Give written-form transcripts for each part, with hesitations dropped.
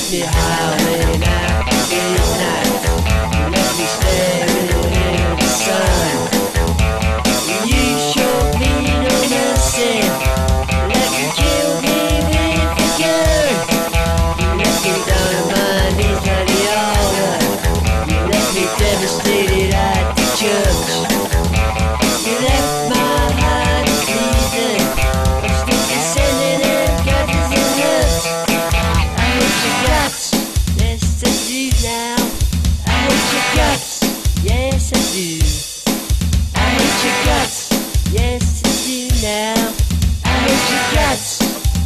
left me howling at midnight. You left me staring in the sun. You showed me no mercy. Left me kill me with a gun. You left me down on my knees at the altar. You left me devastated at the church. You left my heart bleeding. I'm still descending and God is in hurt. I hate your guts, yes I do now. I hate your guts, yes I do. I hate your guts, yes I do now. I hate your guts.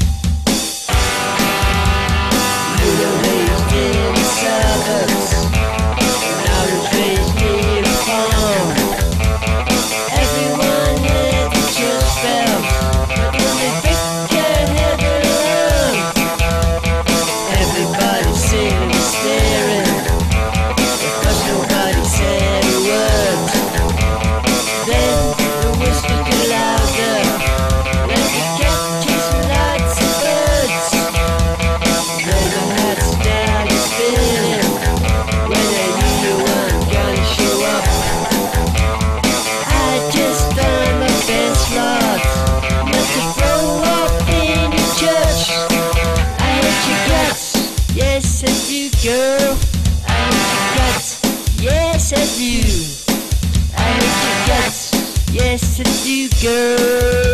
You were raised in the suburbs, and I was raised near a farm. Everyone had the church bells, but then they picked your head around. Everybody sitting and staring, because nobody said a word. Then the whisper got louder, like a cat chasing lots of birds. Then the heart started spinning, when I knew you weren't gonna show up. I just found my best lot, not to throw up in the church. I hate your guts, yes I do, girl. I hate your guts, yes I do. I hate your guts, yes I do, girl.